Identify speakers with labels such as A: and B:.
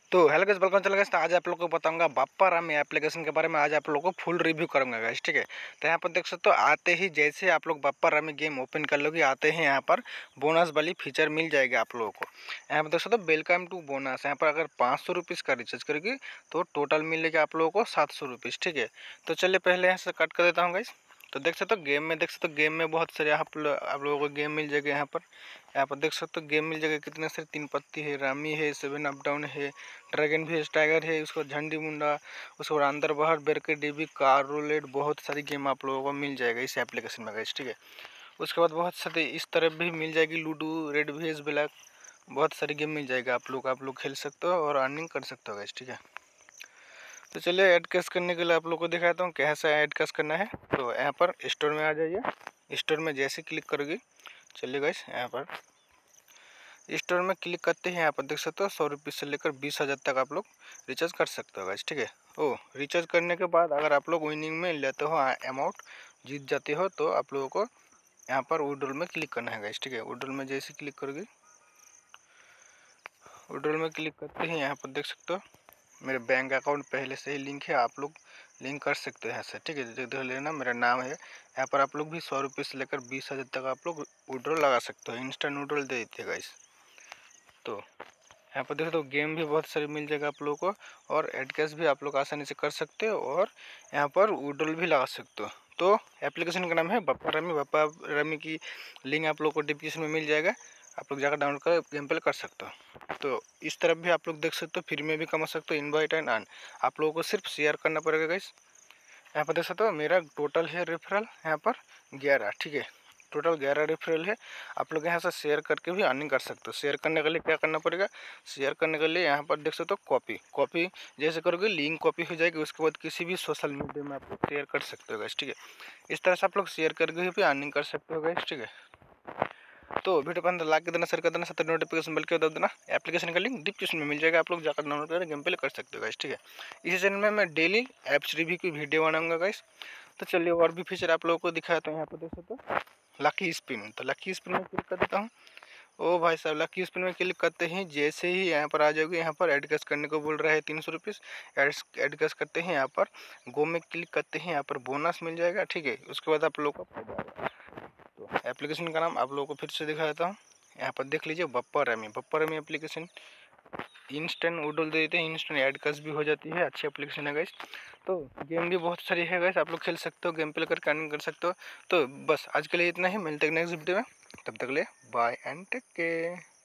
A: तो hello guys, welcome चला guys. तो आज आप लोगों को बताऊंगा बाप्पा रामी एप्लीकेशन के बारे में। आज आप लोगों को फुल रिव्यू करूंगा गाइस, ठीक है। तो यहाँ पर देख सकते हो, आते ही जैसे आप लोग बाप्पा रामी गेम ओपन कर लोगे, आते ही यहाँ पर बोनस वाली फीचर मिल जाएगी आप लोगों को। यहाँ पर देख सकते हो, वेलकम टू बोनस। यहाँ पर अगर 500 रुपीज़ का रिचार्ज करोगे तो टोटल मिलेगा आप लोगों को 700 रुपीज़, ठीक है। तो चलिए पहले यहाँ से कट कर देता हूँ गाइस। तो देख सकते हो गेम में, देख सकते हो गेम में बहुत सारे आप लोगों को गेम मिल जाएगा। यहाँ पर देख सकते हो गेम मिल जाएगा कितने सारे, 3 पत्ती है, रामी है, 7 अप डाउन है, ड्रैगन भेज टाइगर है, उसको झंडी मुंडा, उसको अंदर बाहर बेरके डीबी कार रोलेट, बहुत सारी गेम आप लोगों को मिल जाएगा इस एप्लीकेशन में गाइस, ठीक है। उसके बाद बहुत सारे इस तरफ भी मिल जाएगी, लूडो, रेड भेज ब्लैक, बहुत सारी गेम मिल जाएगा। आप लोग खेल सकते हो और अर्निंग कर सकते हो गाइस, ठीक है। तो चलिए ऐड कैश करने के लिए आप लोग को दिखाता हूँ कैसा ऐड कैश करना है। तो यहाँ पर स्टोर में आ जाइए। स्टोर में जैसे क्लिक करोगे, चलिए गाइस यहाँ पर स्टोर में क्लिक करते हैं। यहाँ पर देख सकते हो 100 रुपये से लेकर 20,000 तक आप लोग रिचार्ज कर सकते हो गाइस, ठीक है। ओ रिचार्ज करने के बाद अगर आप लोग विनिंग में लेते हो, अमाउंट जीत जाते हो, तो आप लोगों को यहाँ पर विड्रॉल में क्लिक करना है गाइस, ठीक है। विड्रॉल में जैसे क्लिक करोगे, विड्रॉल में क्लिक करते हैं यहाँ पर देख सकते हो मेरे बैंक अकाउंट पहले से ही लिंक है, आप लोग लिंक कर सकते हो यहाँ से, ठीक है। देख लेना मेरा नाम है। यहाँ पर आप लोग भी 100 रुपये से लेकर 20,000 तक आप लोग विड्रॉल लगा सकते हो, इंस्टेंट विड्रॉल दे देते हैं गाइस। तो यहाँ पर देखो तो गेम भी बहुत सारे मिल जाएगा आप लोगों को, और एड कैश भी आप लोग आसानी से कर सकते हो, और यहाँ पर विड्रॉल भी लगा सकते हो। तो एप्लीकेशन का नाम है बाप्पा रामी। बाप्पा रामी की लिंक आप लोग को डिस्क्रिप्शन में मिल जाएगा, आप लोग जाकर डाउनलोड कर गेम प्ले कर सकते हो। तो इस तरफ भी आप लोग देख सकते हो, फ्री में भी कमा सकते हो, इनवाइट एंड अर्न। आप लोगों को सिर्फ शेयर करना पड़ेगा गाइस। यहाँ पर देख सकते हो मेरा टोटल है रेफरल यहाँ पर 11, ठीक है। टोटल 11 रेफरल है। आप लोग यहाँ से शेयर करके भी अर्निंग कर सकते हो। शेयर करने के लिए क्या करना पड़ेगा, शेयर करने के लिए यहाँ पर देख सकते हो कॉपी जैसे करोगे लिंक कॉपी हो जाएगी। उसके बाद किसी भी सोशल मीडिया में आप लोग शेयर कर सकते हो गाइस, ठीक है। इस तरह से आप लोग शेयर करके भी अर्निंग कर सकते हो गाइस, ठीक है। तो वीडियो पर लाइक कर देना, शेयर कर देना, साथ नोटिफिकेशन बेल के दबा देना। एप्लीकेशन का लिंक डिस्क्रिप्शन में मिल जाएगा, आप लोग जाकर डाउनलोड करके गेम प्ले कर सकते हो गाइस, ठीक है। इसी चैनल में मैं डेली एप्स रिव्यू की वीडियो बनाऊंगा गाइस। तो चलिए और भी फीचर आप लोगों को दिखाया। तो यहाँ पर देख सकते हो लकी स्पिन, तो लकी स्पिन में क्लिक कर देता हूँ। ओ भाई साहब, लकी स्पिन में क्लिक करते ही जैसे ही यहाँ पर आ जाओगे, यहाँ पर एड कैश करने को बोल रहा है 300 रुपीज़। एड कैश करते हैं, यहाँ पर गो में क्लिक करते हैं, यहाँ पर बोनस मिल जाएगा, ठीक है। उसके बाद आप लोगों को फायदा होगा। तो एप्लीकेशन का नाम आप लोगों को फिर से दिखा देता हूँ। यहाँ पर देख लीजिए बाप्पा रामी एप्लीकेशन। इंस्टेंट विड्रॉल दे देते हैं, इंस्टेंट ऐड कैश भी हो जाती है, अच्छी एप्लीकेशन है गाइस। तो गेम भी बहुत सारी है गाइस, आप लोग खेल सकते हो, गेम प्ले करके अर्निंग कर सकते हो। तो बस आज के लिए इतना ही, मिलते हैं नेक्स्ट वीडियो में। तब तक ले बाय एंड टेक केयर।